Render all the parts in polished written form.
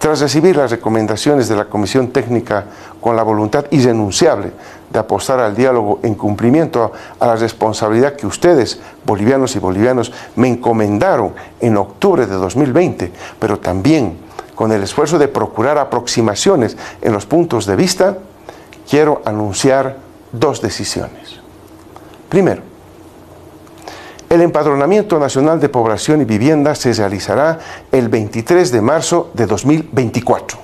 Tras recibir las recomendaciones de la Comisión Técnica con la voluntad irrenunciable de apostar al diálogo en cumplimiento a la responsabilidad que ustedes, bolivianos y bolivianos, me encomendaron en octubre de 2020, pero también con el esfuerzo de procurar aproximaciones en los puntos de vista, quiero anunciar dos decisiones. Primero, el Empadronamiento Nacional de Población y Vivienda se realizará el 23 de marzo de 2024.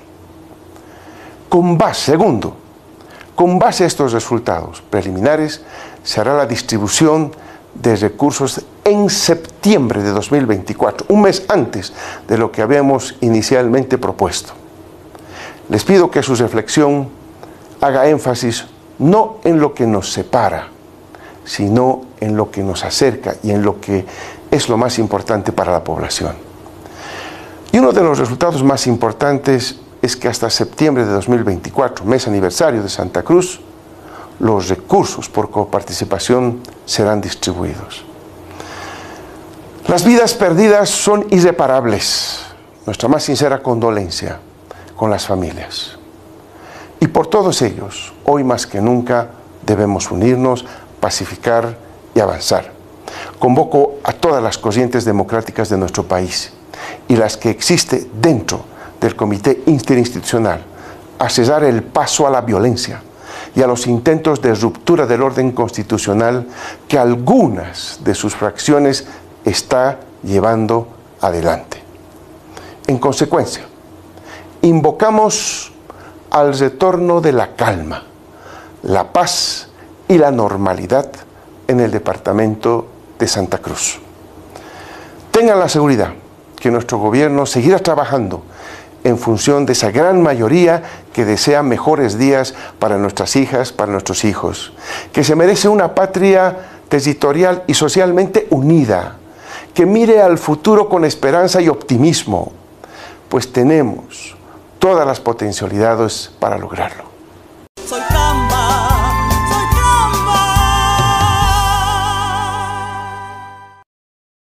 Segundo, con base a estos resultados preliminares, se hará la distribución de recursos en septiembre de 2024, un mes antes de lo que habíamos inicialmente propuesto. Les pido que su reflexión haga énfasis no en lo que nos separa, sino en lo que nos acerca y en lo que es lo más importante para la población. Y uno de los resultados más importantes es que hasta septiembre de 2024, mes aniversario de Santa Cruz, los recursos por coparticipación serán distribuidos. Las vidas perdidas son irreparables. Nuestra más sincera condolencia con las familias. Y por todos ellos, hoy más que nunca, debemos unirnos, pacificar y avanzar. Convoco a todas las corrientes democráticas de nuestro país y las que existe dentro del Comité Interinstitucional a cesar el paso a la violencia y a los intentos de ruptura del orden constitucional que algunas de sus fracciones está llevando adelante. En consecuencia, invocamos al retorno de la calma, la paz y la normalidad en el departamento de Santa Cruz. Tengan la seguridad que nuestro gobierno seguirá trabajando en función de esa gran mayoría que desea mejores días para nuestras hijas, para nuestros hijos, que se merece una patria territorial y socialmente unida, que mire al futuro con esperanza y optimismo, pues tenemos todas las potencialidades para lograrlo.